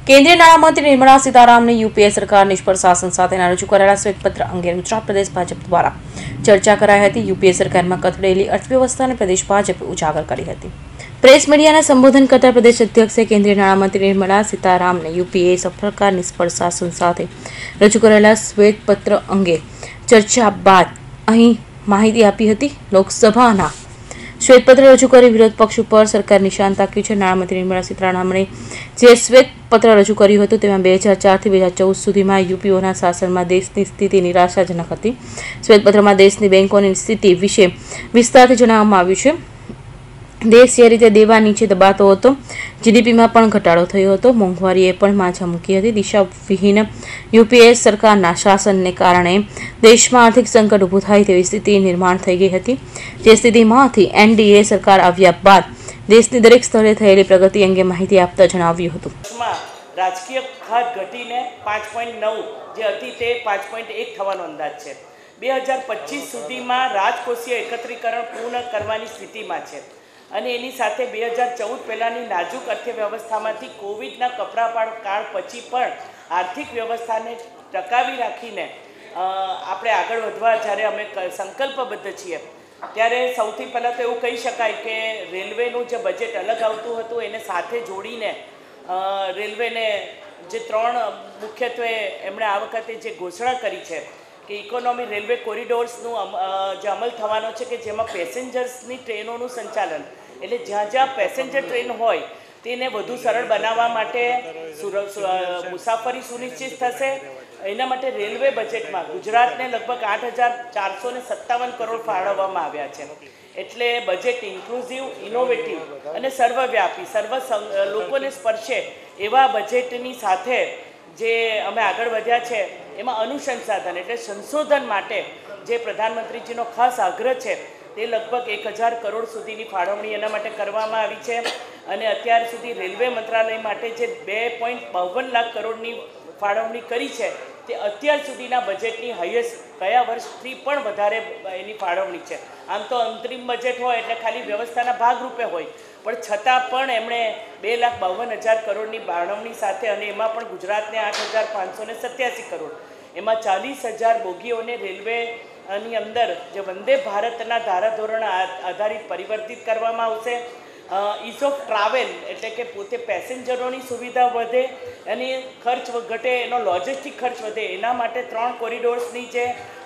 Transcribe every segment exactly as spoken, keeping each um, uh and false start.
કેન્દ્રીય નાણામંત્રી નિર્મલા સીતારામને યુપીએ સરકાર નિષ્ફળ શાસન સાથેના રજૂ કરાયેલા શ્વેતપત્ર અંગે ગુજરાત પ્રદેશ ભાજપ દ્વારા ચર્ચા કરાઈ હતી। યુપીએ સરકારમાં કથળેલી અર્થવ્યવસ્થાને પ્રદેશ ભાજપે ઉજાગર કરી હતી। પ્રેસ મીડિયાને સંબોધન કરતા પ્રદેશ અધ્યક્ષે કેન્દ્રીય નાણામંત્રી નિર્મલા સીતારામને યુપીએ સરકાર નિષ્ફળ શાસન સાથે રજૂ કરાયેલા શ્વેતપત્ર અંગે ચર્ચા બાદ અહીં માહિતી આપી હતી। લોકસભાના શ્વેતપત્ર રજૂ કરી વિરોધ પક્ષ ઉપર સરકાર નિશાન તાક્યું છે। નાણામંત્રી નિર્મલા સીતારામને જે શ્વેતપત્ર રજૂ કર્યું હતું તેમાં બે હજાર ચારથી બે હજાર ચૌદ સુધીમાં યુપીઓના શાસનમાં દેશની સ્થિતિ નિરાશાજનક હતી। શ્વેતપત્રમાં દેશની બેંકોની સ્થિતિ વિશે વિસ્તારથી જણાવવામાં આવ્યું છે। દેશ જે રીતે દેવા નીચે દબાતો હતો, જીડીપીમાં પણ ઘટાડો થયો હતો, મોંઘવારીએ પણ માછા મૂકી હતી। દિશાવિહીન યુપીએ સરકારના શાસનને કારણે દેશમાં આર્થિક સંકટ ઊભું થાય તેવી સ્થિતિ નિર્માણ થઈ ગઈ હતી। જે સ્થિતિમાંથી એનડીએ સરકાર આવ્યા બાદ દેશની દરેક સ્તરે થયેલી પ્રગતિ અંગે માહિતી આપતા જણાવ્યું હતું। રાજકીય ખાત ઘટીને પાંચ પોઈન્ટ નવ જે હતી તે પાંચ પોઈન્ટ એક થવાનો અંદાજ છે। બે હજાર પચીસ સુધીમાં રાજકોષીય એકત્રીકરણ પૂર્ણ કરવાની સ્થિતિમાં છે અને એની સાથે બે હજાર ચૌદ પહેલાંની નાજુક અર્થવ્યવસ્થામાંથી કોવિડના કપરાપાળ કાળ પછી પણ આર્થિક વ્યવસ્થાને ટકાવી રાખીને આપણે આગળ વધવા જ્યારે અમે સંકલ્પબદ્ધ છીએ ત્યારે સૌથી પહેલાં તો એવું કહી શકાય કે રેલવેનું જે બજેટ અલગ આવતું હતું એને સાથે જોડીને રેલવેને જે ત્રણ મુખ્યત્વે એમણે આ વખતે જે ઘોષણા કરી છે કે ઇકોનોમી રેલવે કોરિડોર્સનું જે અમલ થવાનો છે કે જેમાં પેસેન્જર્સની ટ્રેનોનું સંચાલન એટલે જ્યાં જ્યાં પેસેન્જર ટ્રેન હોય તેને વધુ સરળ બનાવવા માટે મુસાફરી સુનિશ્ચિત થશે। એના માટે રેલવે બજેટમાં ગુજરાતને લગભગ આઠ હજાર ચારસો ને સત્તાવન કરોડ ફાળવવામાં આવ્યા છે। એટલે બજેટ ઇન્ક્લુઝિવ, ઇનોવેટિવ અને સર્વવ્યાપી સર્વ લોકોને સ્પર્શે એવા બજેટની સાથે જે અમે આગળ વધ્યા છે એમાં અનુસંધાન એટલે સંશોધન માટે જે પ્રધાનમંત્રીજીનો ખાસ આગ્રહ છે તે લગભગ એક હજાર કરોડ સુધીની ફાળવણી એના માટે કરવામાં આવી છે અને અત્યાર સુધી રેલવે મંત્રાલય માટે જે બે પોઈન્ટ બાવન લાખ કરોડની ફાળવણી કરી છે તે અત્યાર સુધીના બજેટની હાઈએસ્ટ કયા વર્ષથી પણ વધારે એની ફાળવણી છે। આમ તો અંતરિમ બજેટ હોય એટલે ખાલી વ્યવસ્થાના ભાગરૂપે હોય પણ છતાં પણ એમણે બે લાખ બાવન હજાર કરોડની ફાળવણી સાથે અને એમાં પણ ગુજરાતને આઠ હજાર પાંચસો ને સત્યાસી કરોડ એમાં ચાલીસ હજાર બોગીઓને રેલવેની અંદર જે વંદે ભારતના ધારાધોરણ આધારિત પરિવર્તિત કરવામાં આવશે। ઇઝ ઓફ ટ્રાવેલ એટલે કે પોતે પેસેન્જરોની સુવિધા વધે અને ખર્ચ ઘટે, એનો લોજિસ્ટિક ખર્ચ વધે એના માટે ત્રણ કોરિડોર્સની જે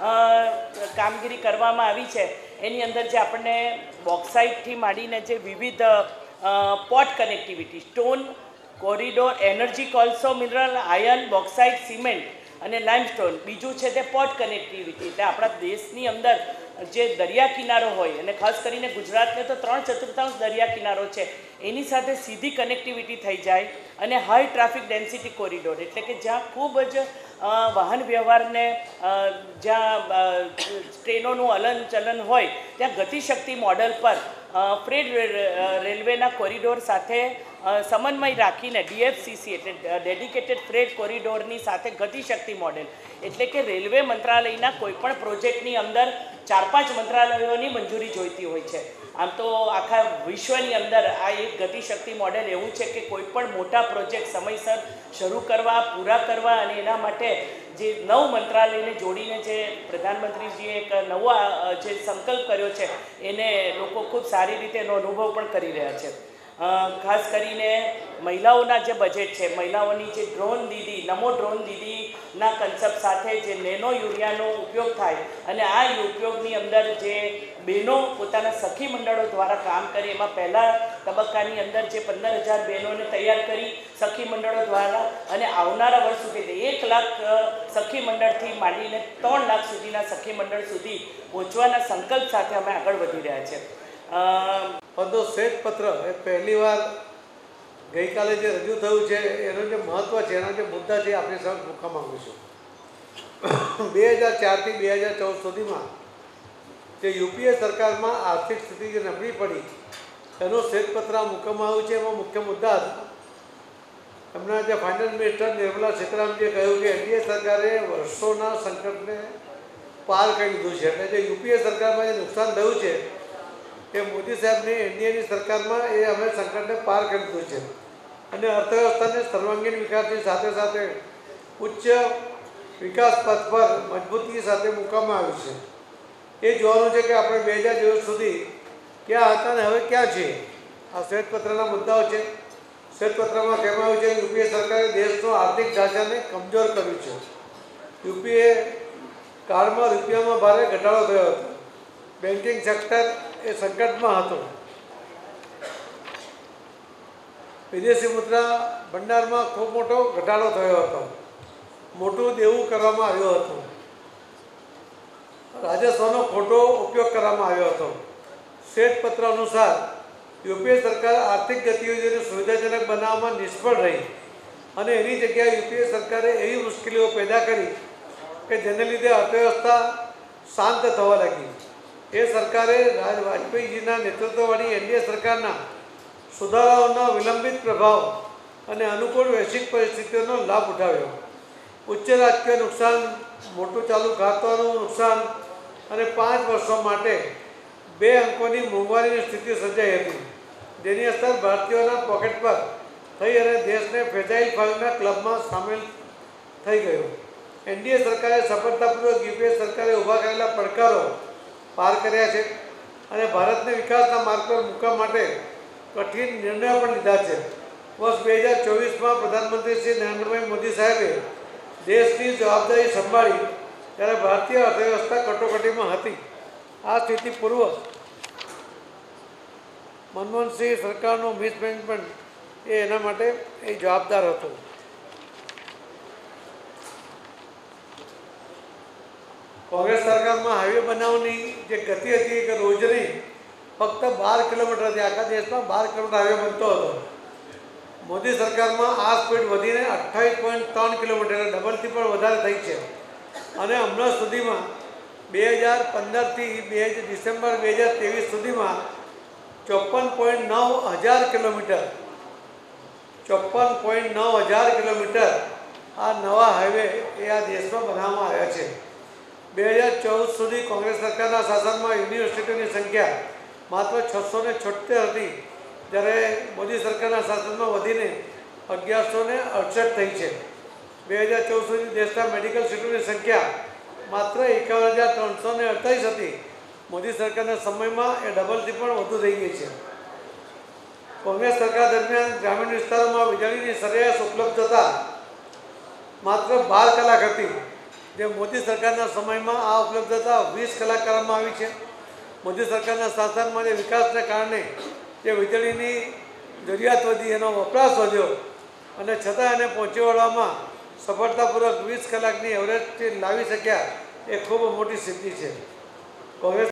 કામગીરી કરવામાં આવી છે એની અંદર જે આપણને બોક્સાઇટથી માંડીને જે વિવિધ port connectivity, stone corridor, energy કોલસો મિનરલ, આયર્ન, બોક્સાઇટ, સિમેન્ટ અને લાઇમસ્ટોન, બીજું છે તે પોર્ટ કનેક્ટિવિટી એટલે આપણા દેશની અંદર જે દરિયા કિનારો હોય અને ખાસ કરીને ગુજરાતને તો ત્રણ ચતુર્થાંશ દરિયા કિનારો છે એની સાથે સીધી કનેક્ટિવિટી થઈ જાય અને હાઈ ટ્રાફિક ડેન્સિટી કોરિડોર એટલે કે જ્યાં ખૂબ જ વાહન વ્યવહારને જ્યાં ટ્રેનોનું હલન ચલન હોય ત્યાં ગતિશક્તિ મોડલ પર ફ્રેટ રેલવેના કોરિડોર સાથે સમન્વય રાખીને ડીએફસીસી એટલે ડેડિકેટેડ ફ્રેટ કોરિડોરની સાથે ગતિશક્તિ મોડેલ એટલે કે રેલવે મંત્રાલયના કોઈપણ પ્રોજેક્ટની અંદર ચાર પાંચ મંત્રાલયોની મંજૂરી જોઈતી હોય છે। આમ તો આખા વિશ્વની અંદર આ એક ગતિશક્તિ મોડેલ એવું છે કે કોઈ પણ મોટા પ્રોજેક્ટ સમયસર શરૂ કરવા, પૂરા કરવા અને એના માટે જે નવ મંત્રાલયને જોડીને જે પ્રધાનમંત્રીજીએ એક નવો જે સંકલ્પ કર્યો છે એને લોકો ખૂબ સારી રીતે એનો અનુભવ પણ કરી રહ્યા છે। ખાસ કરીને મહિલાઓના જે બજેટ છે, મહિલાઓની જે ડ્રોન દીદી, નમો ડ્રોન દીદીના કન્સેપ્ટ સાથે જે નેનો યુરિયાનો ઉપયોગ થાય અને આ ઉપયોગની અંદર જે બહેનો પોતાના સખી મંડળો દ્વારા કામ કરે એમાં પહેલા તબક્કાની અંદર જે પંદર હજાર બહેનોને તૈયાર કરી સખી મંડળો દ્વારા અને આવનારા વર્ષ સુધી એક લાખ સખી મંડળથી માંડીને ત્રણ લાખ સુધીના સખી મંડળ સુધી પહોંચવાના સંકલ્પ સાથે અમે આગળ વધી રહ્યા છીએ। પદો શ્વેતપત્ર એ પહેલી વાર ગઈકાલે જે રજૂ થયું છે એનું જે મહત્ત્વ છે, એના જે મુદ્દા છે આપણી સમક્ષ મૂકવા માગું છું। બે હજાર ચારથી બે હજાર ચૌદ સુધીમાં જે યુપીએ સરકારમાં આર્થિક સ્થિતિ જે નબળી પડી એનું શ્વેતપત્ર મૂકવામાં આવ્યું છે। એમાં મુખ્ય મુદ્દા હતા એમના જે ફાઇનાન્સ મિનિસ્ટર નિર્મલા સીતારામનજીએ કહ્યું કે એનડીએ સરકારે વર્ષોના સંકટને પાર કરી દીધું છે એટલે જે યુપીએ સરકારમાં જે નુકસાન થયું છે એ મોદી સાહેબની એનડીએની સરકારમાં એ અમે સંકટને પાર કરી દીધું છે અને અર્થવ્યવસ્થાને સર્વાંગીણ વિકાસની સાથે સાથે ઉચ્ચ વિકાસ પથ પર મજબૂતી સાથે મૂકવામાં આવ્યું છે। એ જોવાનું છે કે આપણે બે હજાર ચોવીસ સુધી ક્યાં હતા ને હવે ક્યાં છીએ। આ શ્વેતપત્રના મુદ્દાઓ છે। શ્વેતપત્રમાં કહેવામાં આવ્યું છે કે યુપીએ સરકારે દેશનો આર્થિક ઢાંચાને કમજોર કર્યું છે। યુપીએ કાળમાં રૂપિયામાં ભારે ઘટાડો થયો હતો। બેન્કિંગ સેક્ટર એ સંકટમાં હતું। વિદેશી મુદ્રા ભંડારમાં ખૂબ મોટો ઘટાડો થયો હતો। મોટું દેવું કરવામાં આવ્યું હતું। રાજસ્વનો ખોટો ઉપયોગ કરવામાં આવ્યો હતો। શ્વેતપત્ર અનુસાર યુપીએ સરકાર આર્થિક ગતિવિધિઓને સુવિધાજનક બનાવવામાં નિષ્ફળ રહી અને એની જગ્યાએ યુપીએ સરકારે એવી મુશ્કેલીઓ પેદા કરી કે જેને લીધે અર્થવ્યવસ્થા શાંત થવા લાગી। એ સરકારે રાજ વાજપેયીજીના નેતૃત્વવાળી એનડીએ સરકારના સુધારાઓના વિલંબિત પ્રભાવ અને અનુકૂળ વૈશ્વિક પરિસ્થિતિઓનો લાભ ઉઠાવ્યો। ઉચ્ચ રાજકીય નુકસાન, મોટું ચાલુ ખાતાનું નુકસાન અને પાંચ વર્ષો માટે બે અંકોની મોંઘવારીની સ્થિતિ સર્જાઈ હતી, જેની અસર ભારતીયોના પોકેટ પર થઈ અને દેશને ફ્રેજાઇલ ફાઇવના ક્લબમાં સામેલ થઈ ગયો। એનડીએ સરકારે સફળતાપૂર્વક યુપીએ સરકારે ઊભા કરેલા પડકારો પાર કર્યા છે અને ભારતને વિકાસના માર્ગ પર મૂકવા માટે કઠિન નિર્ણયો પણ લીધા છે। વર્ષ બે હજાર ચોવીસમાં પ્રધાનમંત્રી શ્રી નરેન્દ્રભાઈ મોદી સાહેબે દેશની જવાબદારી સંભાળી ત્યારે ભારતીય અર્થવ્યવસ્થા કટોકટીમાં હતી। આ સ્થિતિ પૂર્વ મનમોહનસિંહ સરકારનું મિસમેનેજમેન્ટ એ એના માટે એ જવાબદાર હતો। કોંગ્રેસ સરકારમાં હાઈવે બનાવવાની જે ગતિ હતી કે રોજની ફક્ત બાર કિલોમીટર હતી, આખા દેશમાં બાર કિલોમીટર હાઈવે બનતો હતો। મોદી સરકારમાં આ સ્પીડ વધીને અઠ્ઠાવીસ પોઈન્ટ ત્રણ કિલોમીટર ડબલથી પણ વધારે થઈ છે અને હમણાં સુધીમાં બે હજાર પંદરથી બે હજાર ડિસેમ્બર બે હજાર ત્રેવીસ સુધીમાં ચોપન પોઈન્ટ નવ હજાર કિલોમીટર ચોપન પોઈન્ટ નવ હજાર કિલોમીટર આ નવા હાઈવે એ આ દેશમાં બનાવવામાં આવ્યા છે। બે હજાર ચૌદ સુધી કોંગ્રેસ સરકારના શાસનમાં યુનિવર્સિટીઓની સંખ્યા માત્ર છસો ને છોતેર હતી, જ્યારે મોદી સરકારના શાસનમાં વધીને અગિયારસો ને અડસઠ થઈ છે। બે હજાર ચૌદ સુધી દેશના મેડિકલ સીટોની સંખ્યા માત્ર એકાવન હજાર ત્રણસો ને અડતાલીસ હતી, મોદી સરકારના સમયમાં એ ડબલથી પણ વધુ થઈ ગઈ છે। કોંગ્રેસ સરકાર દરમિયાન ગ્રામીણ વિસ્તારોમાં વીજળીની સરેરાશ ઉપલબ્ધતા માત્ર બાર કલાક હતી, જે મોદી સરકારના સમયમાં આ ઉપલબ્ધતા વીસ કલાક કરવામાં આવી છે। મોદી સરકારના શાસનમાં જે વિકાસને કારણે જે વીજળીની જરૂરિયાત વધી, એનો વપરાશ વધ્યો અને છતાં એને પહોંચી વળવામાં સફળતાપૂર્વક વીસ કલાકની એવરેજથી લાવી શક્યા, એ ખૂબ મોટી સિદ્ધિ છે। કોંગ્રેસ